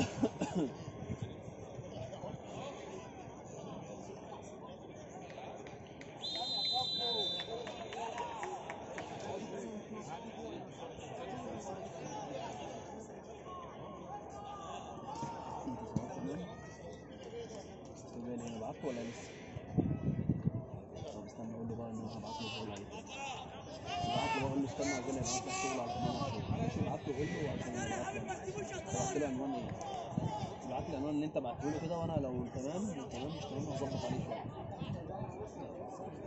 انا بعته ولا لسه؟ طب استنى اقول له بقى ان انا هبعت له شغل عليه. ابعت له بقول له استنى عشان يبعت لك شغل على ضمان الشغل. ابعت له قول له عشان ابعت له عنوان ايه؟ ابعت لي العنوان اللي انت بعته له كده، وانا لو تمام مش تمام هظبط عليه شويه.